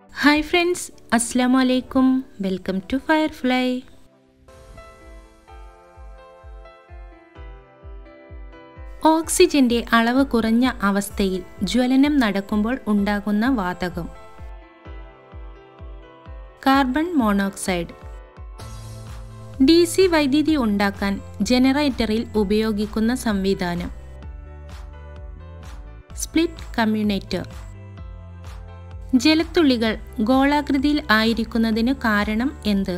Hi friends, Assalamu alaikum. Welcome to Firefly. ഓക്സിജന്റെ അളവ് കുറഞ്ഞ അവസ്ഥയിൽ ജ്വലനം നടക്കുമ്പോൾ ഉണ്ടാകുന്ന വാതകം കാർബൺ മോണോക്സൈഡ്. DC വൈദ്യുതി ഉണ്ടാക്കാൻ ജനറേറ്ററിൽ ഉപയോഗിക്കുന്ന സംവിധാനം സ്പ്ലിറ്റ് കമ്മ്യൂട്ടേറ്റർ. ജലത്തുള്ളികൾ ഗോളാകൃതിയിൽ ആയിരിക്കുന്നതിനു കാരണം എന്ത്?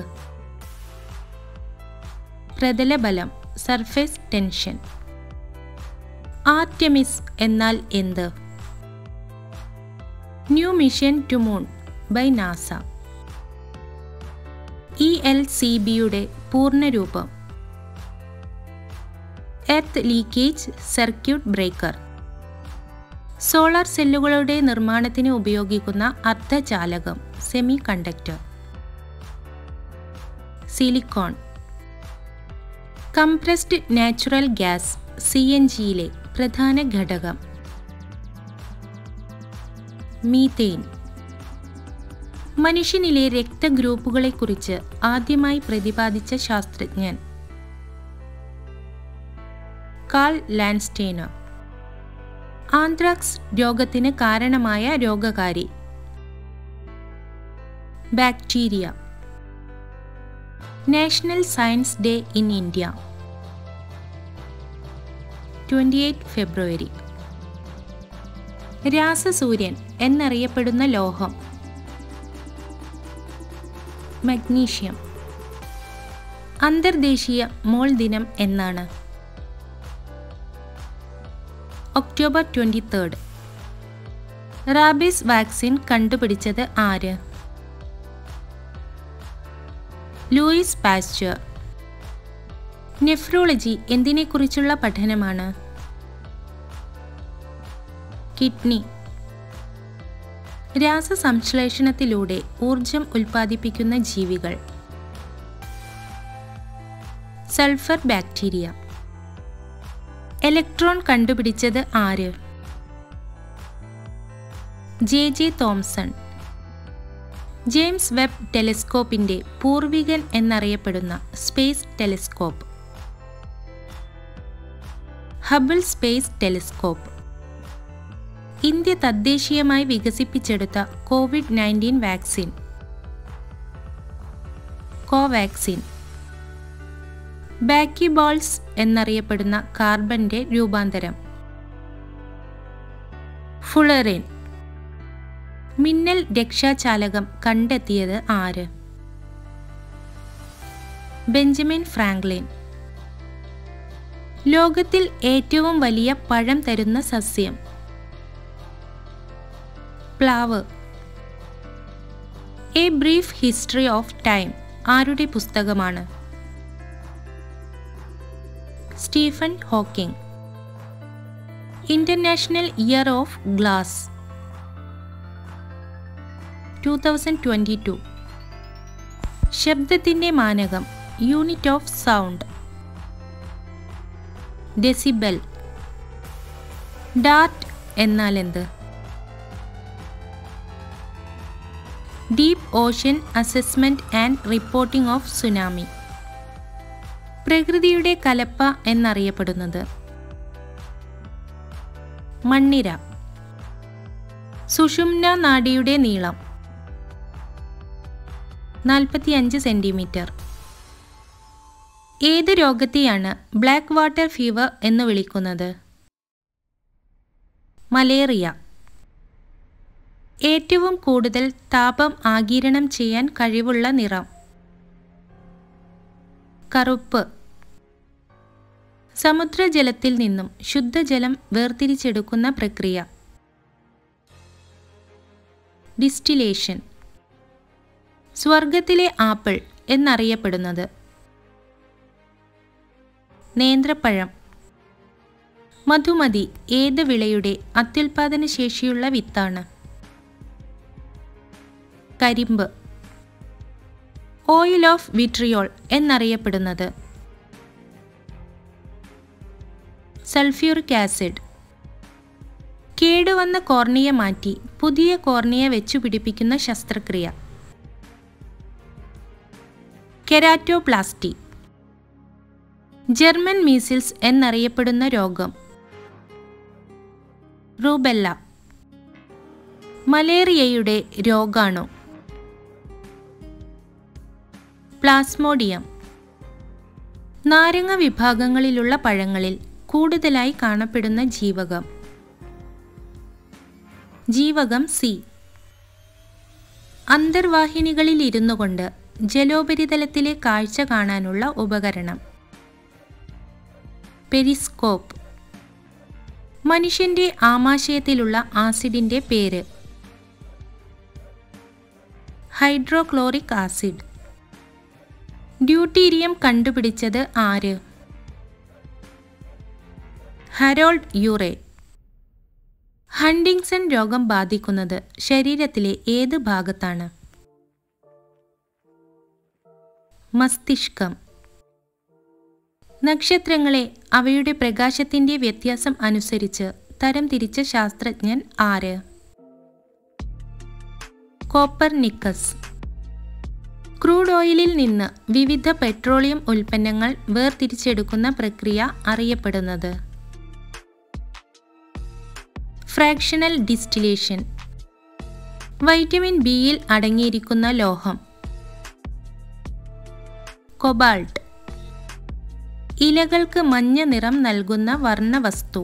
പ്രതലബലം സർഫേസ് ടെൻഷൻ. ആർടെമിസ് എന്നാൽ എന്ത്? New mission to moon by NASA. ELCBയുടെ പൂർണ്ണരൂപം earth leakage circuit breaker. Solar സെല്ലുകളുടെ നിർമ്മാണത്തിന് ഉപയോഗിക്കുന്ന അർദ്ധചാലകം semiconductor. Silicon. Compressed natural gas CNGയിലെ പ്രധാന ഘടകം മീഥേൻ. മനുഷ്യനിലെ രക്തഗ്രൂപ്പുകളെക്കുറിച്ച് ആദ്യമായി പ്രതിപാദിച്ച ശാസ്ത്രജ്ഞൻ കാൾ ലാൻഡ്സ്റ്റൈനർ. ആന്ത്രാക്സ് രോഗത്തിന് കാരണമായ രോഗകാരി bacteria. National science day in India 28 February. രാസസൂര്യൻ എന്നറിയപ്പെടുന്ന ലോഹം മഗ്നീഷ്യം. അന്തർദേശീയ മോൾ ദിനം എന്നാണ്? ഒക്ടോബർ 23. റാബീസ് വാക്സിൻ കണ്ടുപിടിച്ചത് ആര്? Luis Pasteur. നെഫ്രോളജി എന്തിനെക്കുറിച്ചുള്ള പഠനമാണ്? കിഡ്നി. രാസസംശ്ലേഷണത്തിലൂടെ ഊർജം ഉൽപ്പാദിപ്പിക്കുന്ന ജീവികൾ സൾഫർ ബാക്ടീരിയ. ഇലക്ട്രോൺ കണ്ടുപിടിച്ചത് ആര്? JJ Thomson. ജെയിംസ് വെബ് ടെലിസ്കോപ്പിന്റെ പൂർവികൻ എന്നറിയപ്പെടുന്ന space telescope Hubble space telescope. India തദ്ദേശീയമായി വികസിപ്പിച്ചെടുത്ത COVID-19 വാക്സിൻ കോവാക്സിൻ. ബാക്കിബോൾസ് എന്നറിയപ്പെടുന്ന കാർബന്റെ രൂപാന്തരം ഫുളറിൻ. മിന്നൽ രക്ഷാചാലകം കണ്ടെത്തിയത് ആര്? Benjamin Franklin. ലോകത്തിൽ ഏറ്റവും വലിയ പഴം തരുന്ന സസ്യം പ്ലാവ്. A brief history of time ആരുടെ പുസ്തകമാണ്? Stephen Hawking. International year of glass 2022. ശബ്ദത്തിന്റെ മാനകം unit of sound decibel. DART എന്നാൽ എന്ത്? Deep ocean assessment and reporting of tsunami. പ്രകൃതിയുടെ കലപ്പ എന്നറിയപ്പെടുന്നത് മണ്ണിര. സുഷുമ്ന നാഡിയുടെ നീളം 45 സെന്റിമീറ്റർ. ഏത് രോഗത്തെയാണ് ബ്ലാക്ക് വാട്ടർ ഫീവർ എന്ന് വിളിക്കുന്നത്? മലേറിയ. ഏറ്റവും കൂടുതൽ താപം ആഗിരണം ചെയ്യാൻ കഴിവുള്ള നിറം കറുപ്പ്. സമുദ്രജലത്തിൽ നിന്നും ശുദ്ധജലം വേർതിരിച്ചെടുക്കുന്ന പ്രക്രിയ ഡിസ്റ്റിലേഷൻ. സ്വർഗത്തിലെ ആപ്പിൾ എന്നറിയപ്പെടുന്നത് നേന്ത്രപ്പഴം. മധുമതി ഏത് വിളയുടെ അത്യുൽപാദന ശേഷിയുള്ള വിത്താണ്? കരിമ്പ്. ഓയിൽ ഓഫ് വിട്രിയോൾ എന്നറിയപ്പെടുന്നത് സൾഫ്യൂറിക് ആസിഡ്. കേടുവന്ന കോർണിയ മാറ്റി പുതിയ കോർണിയ വെച്ചുപിടിപ്പിക്കുന്ന ശസ്ത്രക്രിയ. കെരാറ്റോപ്ലാസ്റ്റി. ജർമ്മൻ മീസിൽസ് എന്നറിയപ്പെടുന്ന രോഗം. റൂബെല്ല. മലേറിയയുടെ രോഗാണു. പ്ലാസ്മോഡിയം. നാരങ്ങ വിഭാഗങ്ങളിലുള്ള പഴങ്ങളിൽ കൂടുതലായി കാണപ്പെടുന്ന ജീവകം. ജീവകം സി. അന്തർവാഹിനികളിൽ ഇരുന്നു കൊണ്ട് ജലോപരിതലത്തിലെ കാഴ്ച കാണാനുള്ള ഉപകരണം. പെരിസ്കോപ്പ്. മനുഷ്യന്റെ ആമാശയത്തിലുള്ള ആസിഡിന്റെ പേര്. Hydrochloric acid. ഡ്യൂട്ടീരിയം കണ്ടുപിടിച്ചത് ആര്? ഹരോൾഡ് യൂറേ. ഹണ്ടിങ്സൺ രോഗം ബാധിക്കുന്നത് ശരീരത്തിലെ ഏത് ഭാഗത്താണ്? മസ്തിഷ്കം. നക്ഷത്രങ്ങളെ അവയുടെ പ്രകാശത്തിന്റെ വ്യത്യാസം അനുസരിച്ച് തരംതിരിച്ച ശാസ്ത്രജ്ഞൻ ആര്? കോപ്പർനിക്കസ്. ക്രൂഡ് ഓയിലിൽ നിന്ന് വിവിധ പെട്രോളിയം ഉൽപ്പന്നങ്ങൾ വേർതിരിച്ചെടുക്കുന്ന പ്രക്രിയ അറിയപ്പെടുന്നത്? Fractional distillation. വൈറ്റമിൻ ബിയിൽ അടങ്ങിയിരിക്കുന്ന ലോഹം. കൊബാൾട്ട്. ഇലകൾക്ക് മഞ്ഞ നിറം നൽകുന്ന വർണ്ണവസ്തു.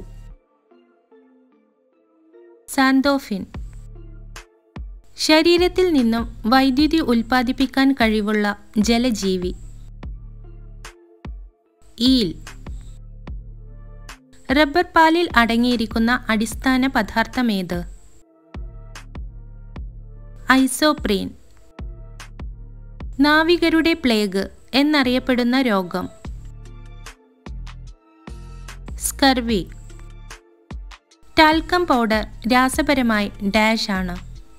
സാന്തോഫിൻ. ശരീരത്തിൽ നിന്നും വൈദ്യുതി ഉൽപ്പാദിപ്പിക്കാൻ കഴിവുള്ള ജലജീവി. ഈൽ. റബ്ബർ പാലിൽ അടങ്ങിയിരിക്കുന്ന അടിസ്ഥാന പദാർത്ഥമേത്? ഐസോപ്രീൻ. നാവികരുടെ പ്ലേഗ് എന്നറിയപ്പെടുന്ന രോഗം. സ്കർവി. ടാൽക്കം പൗഡർ രാസപരമായി ഡാഷ് ആണ്.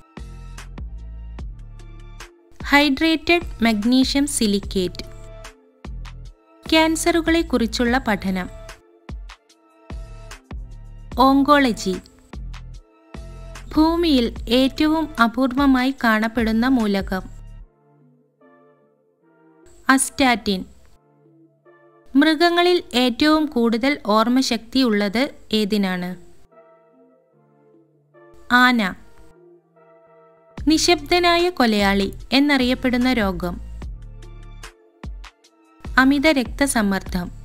Hydrated magnesium silicate. ക്യാൻസറുകളെ കുറിച്ചുള്ള പഠനം. ഓങ്കോളജി. ഭൂമിയിൽ ഏറ്റവും അപൂർവമായി കാണപ്പെടുന്ന മൂലകം. അസ്റ്റാറ്റിൻ. മൃഗങ്ങളിൽ ഏറ്റവും കൂടുതൽ ഓർമ്മശക്തി ഉള്ളത് ഏതിനാണ്? ആന. നിശബ്ദനായ കൊലയാളി എന്നറിയപ്പെടുന്ന രോഗം. അമിത രക്തസമ്മർദ്ദം.